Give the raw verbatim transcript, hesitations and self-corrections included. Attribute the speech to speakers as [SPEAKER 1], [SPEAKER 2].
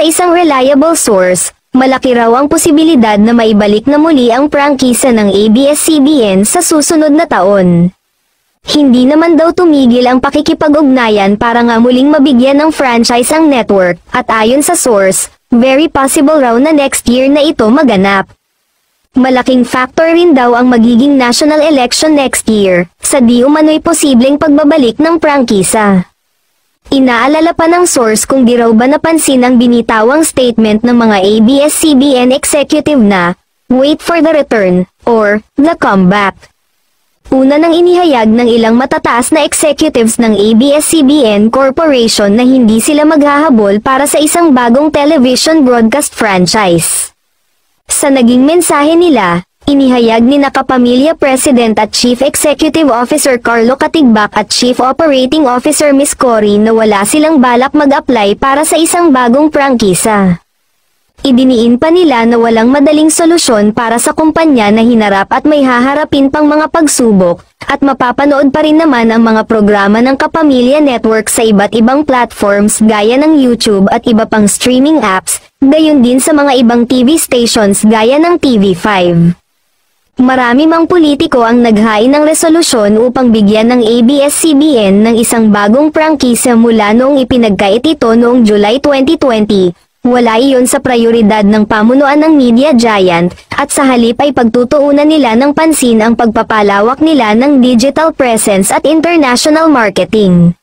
[SPEAKER 1] sa isang reliable source, malaki raw ang posibilidad na maibalik na muli ang prangkisa ng A B S C B N sa susunod na taon. Hindi naman daw tumigil ang pakikipag-ugnayan para nga muling mabigyan ng franchise ang network, at ayon sa source, very possible raw na next year na ito maganap. Malaking factor rin daw ang magiging national election next year, sa di umano'y posibleng pagbabalik ng prangkisa. Inaalala pa ng source kung di raw ba napansin ang binitawang statement ng mga A B S C B N executive na, "Wait for the return," or, "the comeback." Una nang inihayag ng ilang matataas na executives ng A B S C B N Corporation na hindi sila maghahabol para sa isang bagong television broadcast franchise. Sa naging mensahe nila, inihayag ni Nakapamilya President at Chief Executive Officer Carlo Katigbak at Chief Operating Officer Miss Cory na wala silang balak mag-apply para sa isang bagong prangkisa. Idiniin pa nila na walang madaling solusyon para sa kumpanya na hinarap at may haharapin pang mga pagsubok, at mapapanood pa rin naman ang mga programa ng Kapamilya Network sa iba't ibang platforms gaya ng YouTube at iba pang streaming apps, gayon din sa mga ibang T V stations gaya ng T V five. Marami mang politiko ang naghain ng resolusyon upang bigyan ng A B S C B N ng isang bagong prangkisa mula noong ipinagkait ito noong July twenty twenty. Wala iyon sa prioridad ng pamunuan ng media giant, at sa halip ay pagtutuunan nila ng pansin ang pagpapalawak nila ng digital presence at international marketing.